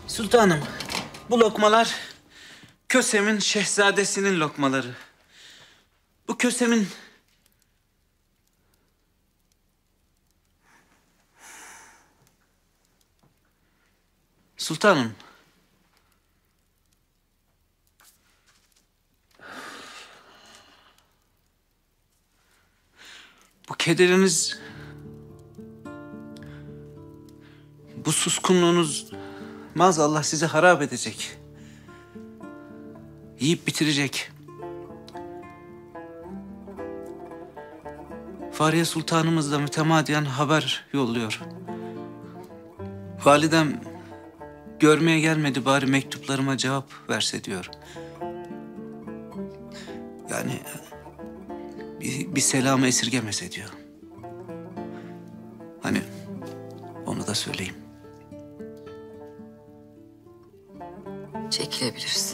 Sultanım, bu lokmalar Kösem'in şehzadesinin lokmaları. Bu Kösem'in... Sultanım. Bu kederiniz... Bu suskunluğunuz maazallah sizi harap edecek. Yiyip bitirecek. Fahriye Sultanımız da mütemadiyen haber yolluyor. Validem görmeye gelmedi, bari mektuplarıma cevap verse diyor. Yani bir selamı esirgemese diyor. Hani onu da söyleyeyim. Çekilebilirsin.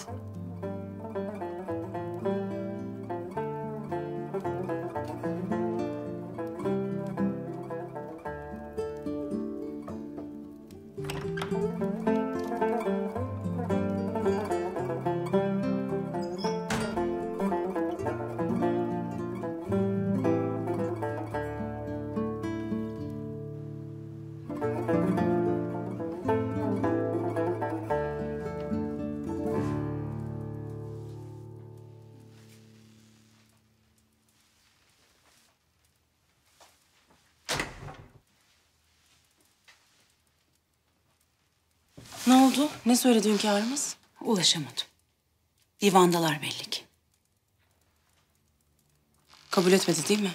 Ne oldu? Ne söyledi hünkârımız? Ulaşamadım. Divandalar belli ki. Kabul etmedi değil mi?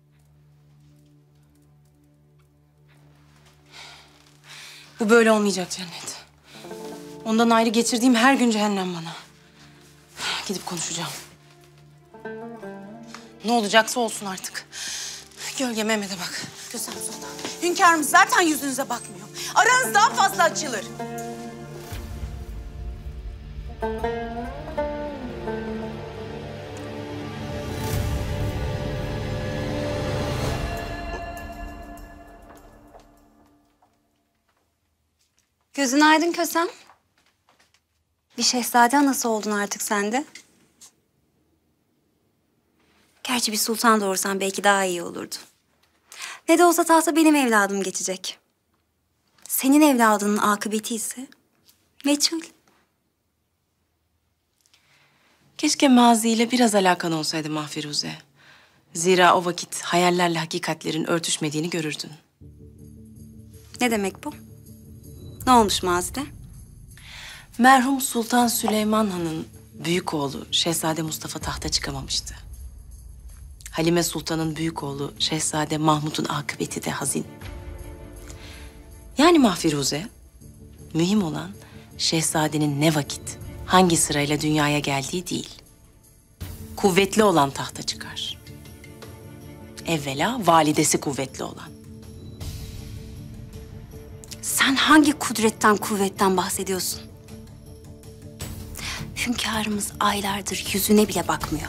Bu böyle olmayacak Cennet. Ondan ayrı geçirdiğim her gün cehennem bana. Gidip konuşacağım. Ne olacaksa olsun artık. Gölge Mehmet'e bak. Kösem Sultan, hünkârımız zaten yüzünüze bakmıyor. Aranız daha fazla açılır. Gözün aydın Kösem. Bir şehzade anası oldun artık sen de. Gerçi bir sultan doğursan belki daha iyi olurdu. Ne de olsa tahta benim evladım geçecek. Senin evladının akıbeti ise meçhul. Keşke maziyle biraz alakan olsaydı Mahfiruze. Zira o vakit hayallerle hakikatlerin örtüşmediğini görürdün. Ne demek bu? Ne olmuş mazide? Merhum Sultan Süleyman Han'ın büyük oğlu Şehzade Mustafa tahta çıkamamıştı. Halime Sultan'ın büyük oğlu Şehzade Mahmud'un akıbeti de hazin. Yani Mahfiruze, mühim olan şehzadenin ne vakit, hangi sırayla dünyaya geldiği değil. Kuvvetli olan tahta çıkar. Evvela validesi kuvvetli olan. Sen hangi kudretten, kuvvetten bahsediyorsun? Hünkârımız aylardır yüzüne bile bakmıyor.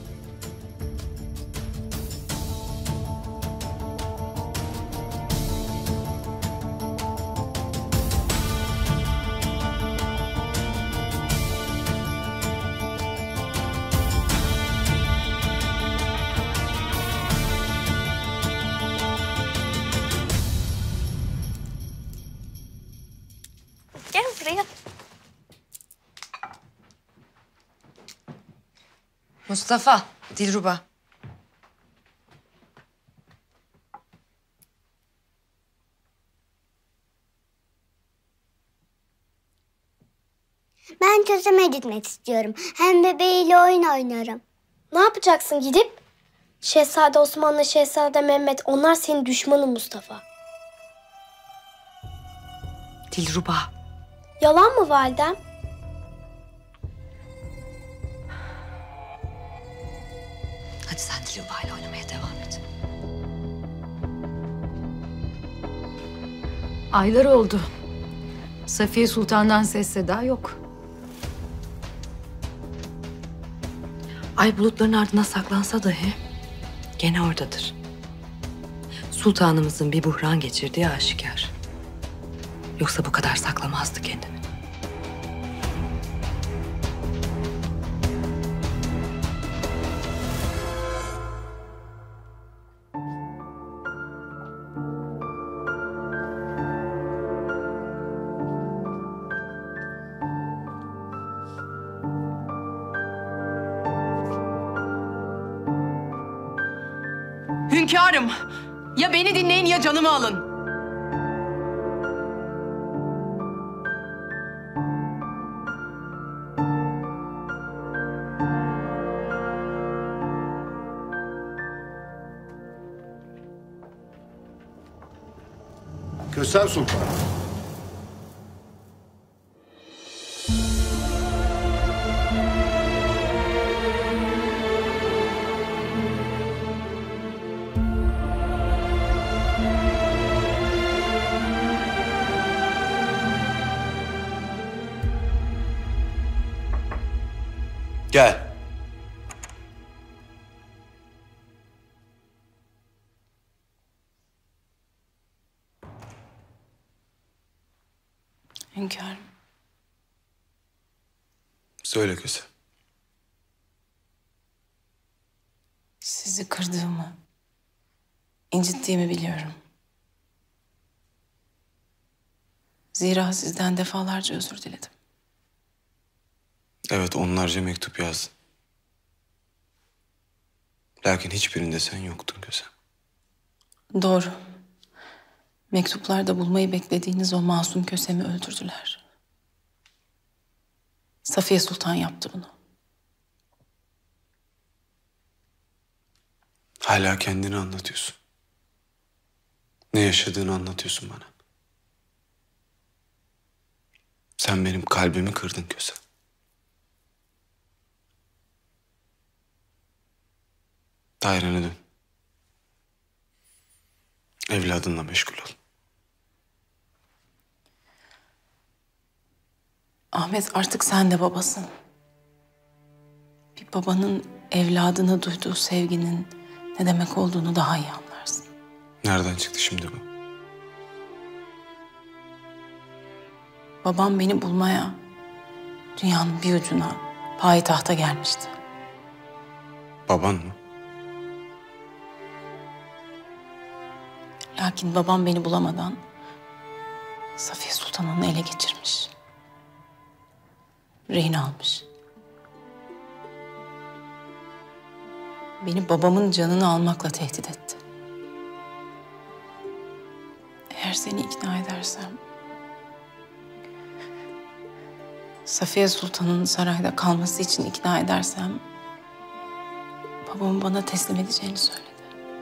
Gel buraya. Mustafa, Dilruba. Ben Kösem'e gitmek istiyorum. Hem bebeğiyle oyun oynarım. Ne yapacaksın gidip? Şehzade Osman'la Şehzade Mehmet, onlar senin düşmanın Mustafa. Dilruba. Yalan mı validem? Hadi sen Dilruba ile oynamaya devam et. Aylar oldu. Safiye Sultan'dan ses seda yok. Ay bulutların ardına saklansa dahi gene oradadır. Sultanımızın bir buhran geçirdiği aşikar. Yoksa bu kadar saklamazdı kendini. Hünkârım, ya beni dinleyin ya canımı alın. Kösem Sultan. Gel. Hünkârım. Söyle Kösem. Sizi kırdığımı, incittiğimi biliyorum. Zira sizden defalarca özür diledim. Evet, onlarca mektup yazdın. Lakin hiçbirinde sen yoktun Kösem. Doğru. Mektuplarda bulmayı beklediğiniz o masum Kösem'i öldürdüler. Safiye Sultan yaptı bunu. Hala kendini anlatıyorsun. Ne yaşadığını anlatıyorsun bana. Sen benim kalbimi kırdın Kösem. Dairene dön. Evladınla meşgul ol. Ahmet, artık sen de babasın. Bir babanın evladına duyduğu sevginin ne demek olduğunu daha iyi anlarsın. Nereden çıktı şimdi bu? Babam beni bulmaya dünyanın bir ucuna, payitahta gelmişti. Baban mı? Lakin babam beni bulamadan Safiye Sultan onu ele geçirmiş. Rehin almış. Beni babamın canını almakla tehdit etti. Eğer seni ikna edersem Safiye Sultan'ın sarayda kalması için ikna edersem babamı bana teslim edeceğini söyledi.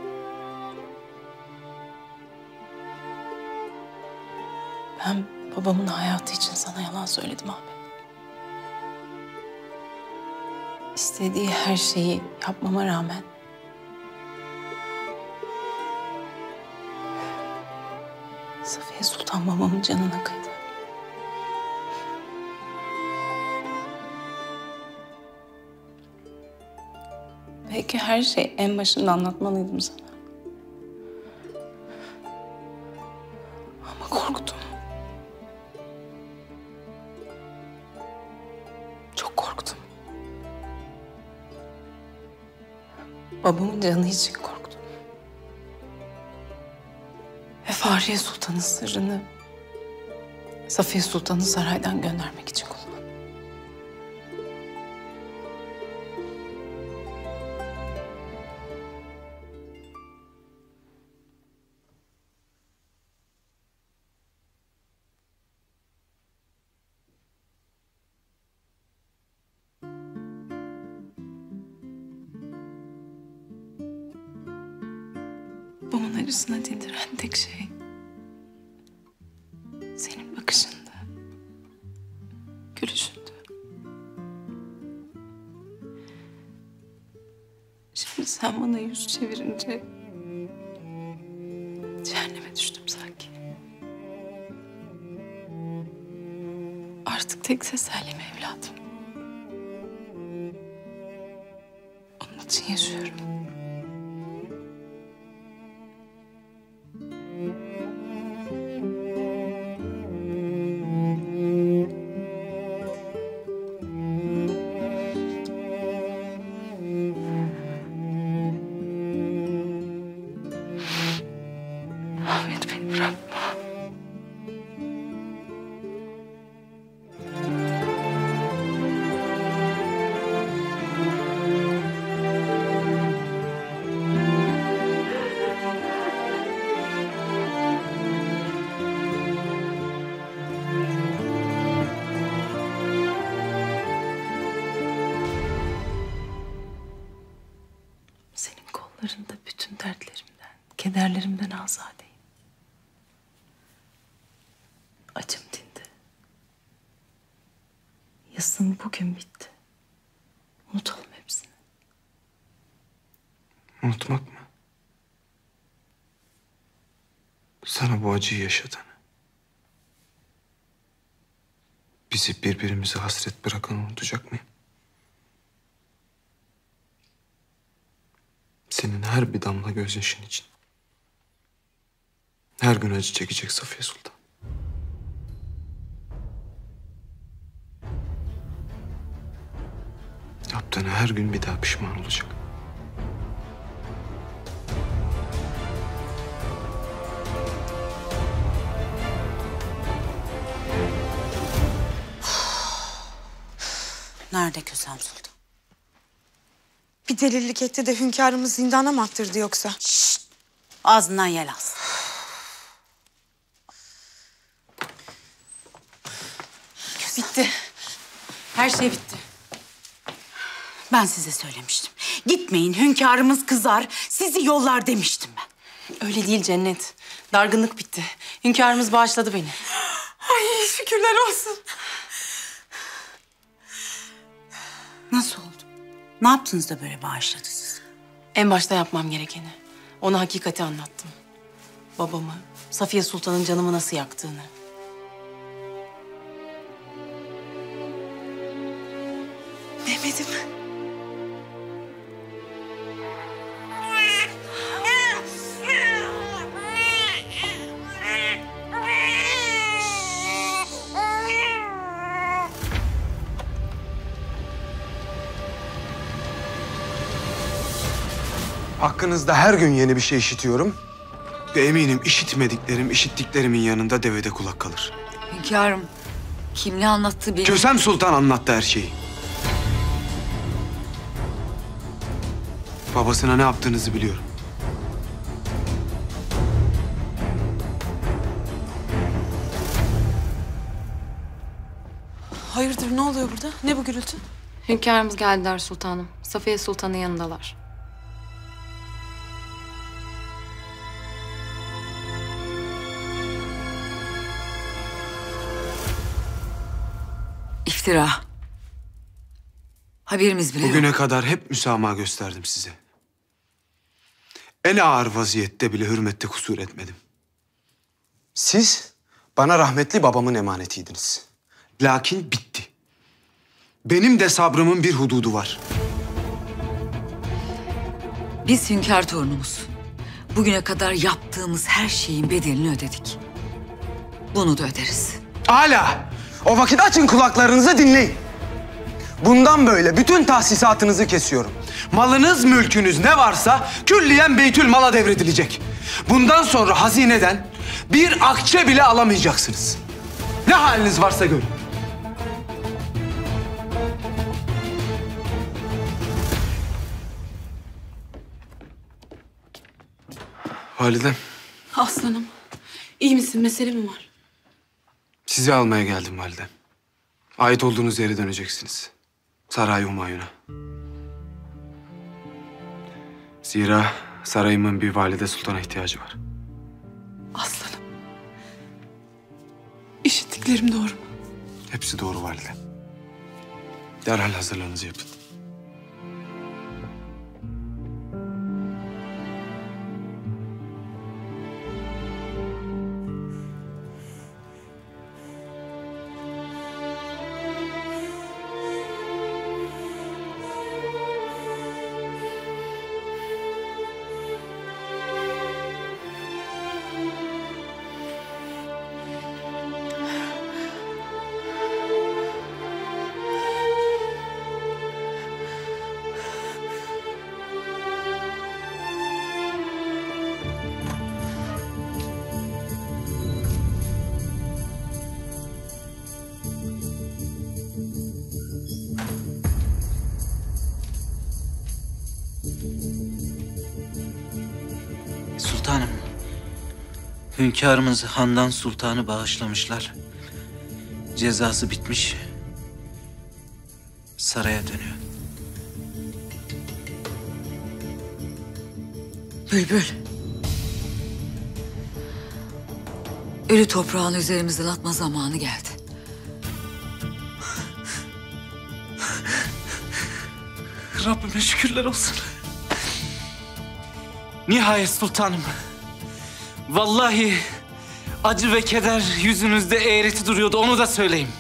Ben babamın hayatı için sana yalan söyledim Ahmet. İstediği her şeyi yapmama rağmen Safiye Sultan babamın canına kıydı. Belki her şeyi en başında anlatmalıydım sana. Ama korktum. Çok korktum. Babamın canı için korktum. Ve Fahriye Sultan'ın sırrını Safiye Sultan'ı saraydan göndermek için kullandım. Babamın acısını dindiren tek şey senin bakışında, gülüşünde. Şimdi sen bana yüz çevirince cehenneme düştüm sanki. Artık tek tesellim evladım. Onun için yaşıyorum. Ahmet, beni bırakma. kederlerimden azadeyim. Acım dindi. Yasım bugün bitti. Unutalım hepsini. Unutmak mı? Sana bu acıyı yaşatan, bizi birbirimize hasret bırakan unutacak mıyım? Senin her bir damla gözyaşın için her gün acı çekecek Safiye Sultan. Yaptığına her gün bir daha pişman olacak. Nerede Kösem Sultan? Bir delilik etti de hünkârımız zindana mı attırdı yoksa? Şşt! Ağzından yel alsın. Bitti. Her şey bitti. Ben size söylemiştim. Gitmeyin, hünkârımız kızar, sizi yollar demiştim ben. Öyle değil Cennet. Dargınlık bitti. Hünkârımız bağışladı beni. Ay şükürler olsun. Nasıl oldu? Ne yaptınız da böyle bağışladı sizi? En başta yapmam gerekeni. Ona hakikati anlattım. Babamı, Safiye Sultan'ın canımı nasıl yaktığını. Mehmet'im. Hakkınızda her gün yeni bir şey işitiyorum. Ve eminim işitmediklerim, işittiklerimin yanında devede kulak kalır. Hünkârım, kim ne anlattı benim? Kösem Sultan anlattı her şeyi. Babasına ne yaptığınızı biliyorum. Hayırdır, ne oluyor burada? Ne bu gürültü? Hünkârımız geldiler sultanım. Safiye Sultan'ın yanındalar. İftira. Haberimiz bile yok. Bugüne kadar hep müsamaha gösterdim size. En ağır vaziyette bile hürmette kusur etmedim. Siz bana rahmetli babamın emanetiydiniz. Lakin bitti. Benim de sabrımın bir hududu var. Biz hünkâr torunumuz. Bugüne kadar yaptığımız her şeyin bedelini ödedik. Bunu da öderiz. Hala! O vakit açın kulaklarınızı dinleyin. Bundan böyle bütün tahsisatınızı kesiyorum. Malınız, mülkünüz ne varsa külliyen Beytülmal'a devredilecek. Bundan sonra hazineden bir akçe bile alamayacaksınız. Ne haliniz varsa görün. Validem, Aslanım, iyi misin? Mesele mi var? sizi almaya geldim validem. Ait olduğunuz yere döneceksiniz. Saray Humayun'a. Zira sarayımın bir valide sultana ihtiyacı var. Aslanım. İşittiklerim doğru mu? Hepsi doğru validem. Derhal hazırlığınızı yapın. Sultanım, hünkârımızı Handan Sultan'ı bağışlamışlar. Cezası bitmiş. Saraya dönüyor. Bülbül. Ölü toprağını üzerimizden atma zamanı geldi. Rabbime şükürler olsun. Nihayet sultanım. Vallahi acı ve keder yüzünüzde eğreti duruyordu, onu da söyleyeyim.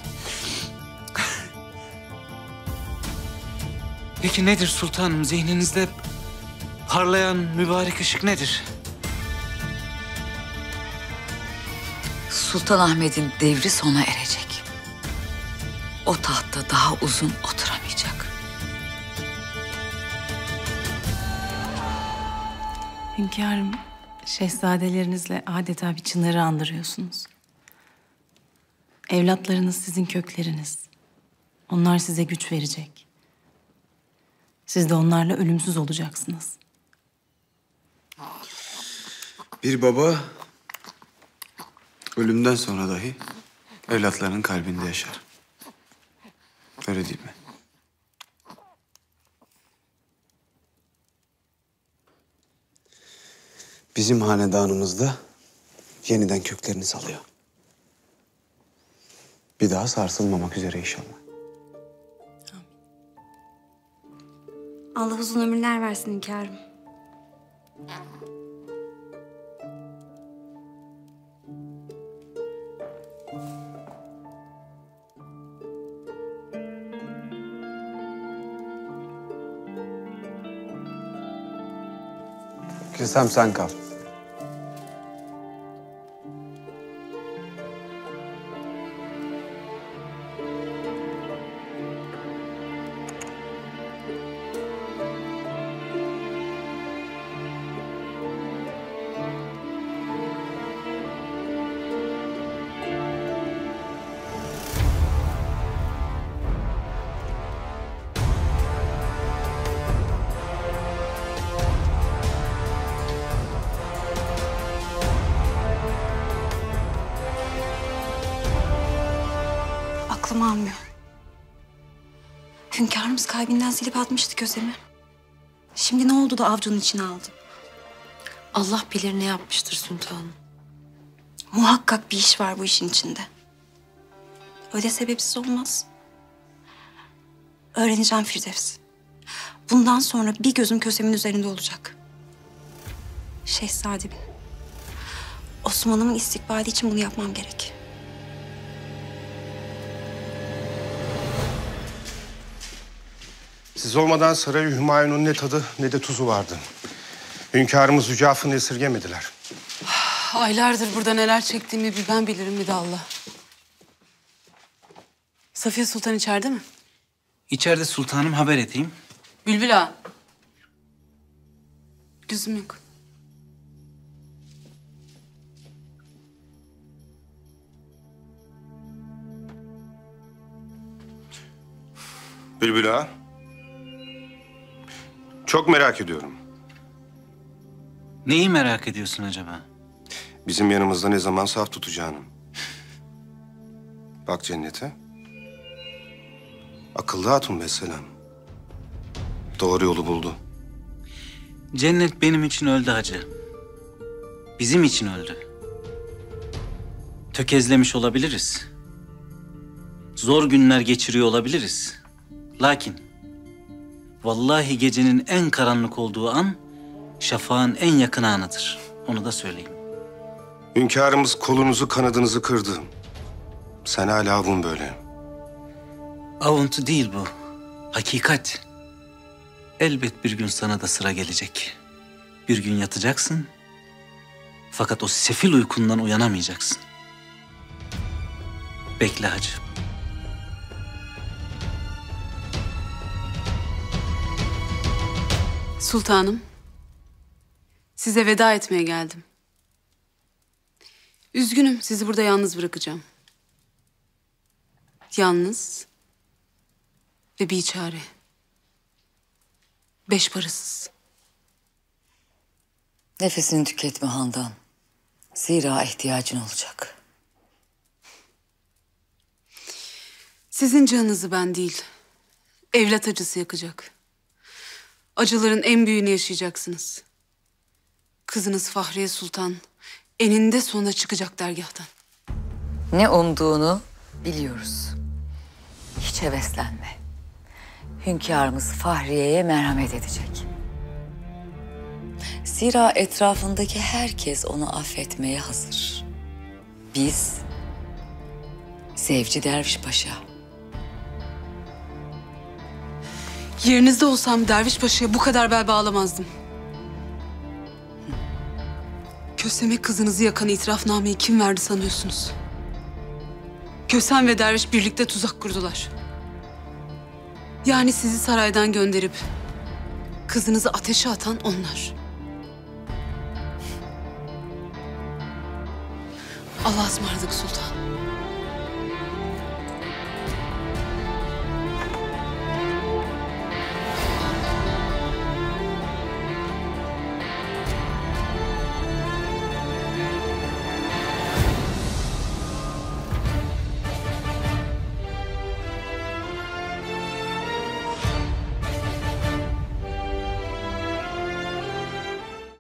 Peki nedir sultanım? Zihninizde parlayan mübarek ışık nedir? Sultan Ahmet'in devri sona erecek. O tahtta daha uzun oturamayacak. Hünkârım, şehzadelerinizle adeta bir çınarı andırıyorsunuz. Evlatlarınız sizin kökleriniz. Onlar size güç verecek. Siz de onlarla ölümsüz olacaksınız. Bir baba ölümden sonra dahi evlatlarının kalbinde yaşar. Öyle değil mi? Bizim hanedanımızda yeniden köklerini salıyor. Bir daha sarsılmamak üzere inşallah. Allah uzun ömürler versin hünkârım. Kesem sen kal. Aklım almıyor. Hünkârımız kalbinden silip atmıştı Kösem'i. Şimdi ne oldu da avcunun içine aldı? Allah bilir ne yapmıştır sultanım. Muhakkak bir iş var bu işin içinde. Öyle sebepsiz olmaz. Öğreneceğim Firdevs. Bundan sonra bir gözüm Kösem'in üzerinde olacak. Şehzademin, Osman'ımın istikbali için bunu yapmam gerek. Siz olmadan Sarayı Hümayun'un ne tadı ne de tuzu vardı. Hünkârımız Hücaf'ını esirgemediler. Aylardır burada neler çektiğimi bir ben bilirim bir de Allah. Safiye Sultan içeride mi? İçeride sultanım, haber edeyim. Bülbül ağa. Lüzum yok. Bülbül ağa. Çok merak ediyorum. Neyi merak ediyorsun acaba? Bizim yanımızda ne zaman saf tutacağını. Bak Cennet'e. Akıllı hatun mesela. Doğru yolu buldu. Cennet benim için öldü hacı. Bizim için öldü. Tökezlemiş olabiliriz. Zor günler geçiriyor olabiliriz. Lakin vallahi gecenin en karanlık olduğu an şafağın en yakın anıdır. Onu da söyleyeyim. Hünkârımız kolunuzu kanadınızı kırdı. Sen hala avun böyle. Avuntu değil bu. Hakikat. Elbet bir gün sana da sıra gelecek. Bir gün yatacaksın. Fakat o sefil uykundan uyanamayacaksın. Bekle hacı. Sultanım, size veda etmeye geldim. Üzgünüm, sizi burada yalnız bırakacağım. Yalnız ve biçare. 5 parasız. Nefesini tüketme Handan. Zira ihtiyacın olacak. Sizin canınızı ben değil, evlat acısı yakacak. Acıların en büyüğünü yaşayacaksınız. Kızınız Fahriye Sultan eninde sonunda çıkacak dergâhtan. Ne umduğunu biliyoruz. Hiç heveslenme. Hünkârımız Fahriye'ye merhamet edecek. Zira etrafındaki herkes onu affetmeye hazır. Biz, Zevci Derviş Paşa. Yerinizde olsam Derviş Paşa'ya bu kadar bel bağlamazdım. Köseme kızınızı yakan itirafnameyi kim verdi sanıyorsunuz? Kösem ve Derviş birlikte tuzak kurdular. Yani sizi saraydan gönderip kızınızı ateşe atan onlar. Allah'a ısmarladık sultan.